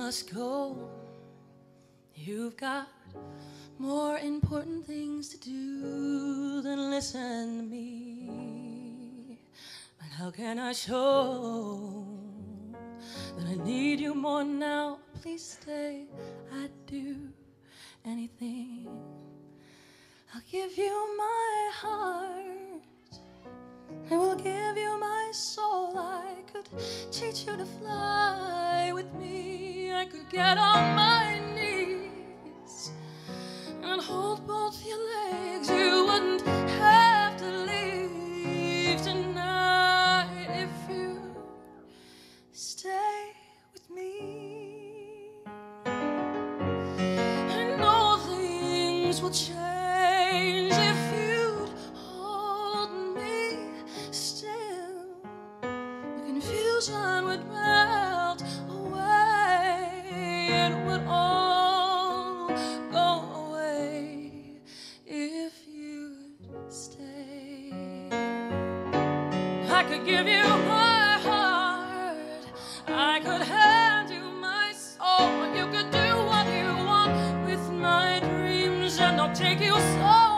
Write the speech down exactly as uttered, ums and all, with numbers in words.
must go. You've got more important things to do than listen to me. But how can I show that I need you more now? Please stay, I'd do anything. I'll give you my heart, I will give you my soul. I could teach you to fly with me. I could get on my knees and hold both your legs. You wouldn't have to leave tonight if you stay with me. I know things will change if you'd hold me still. The confusion would melt away. It would all go away if you'd stay. I could give you my heart, I could hand you my soul. You could do what you want with my dreams, and I'll take you so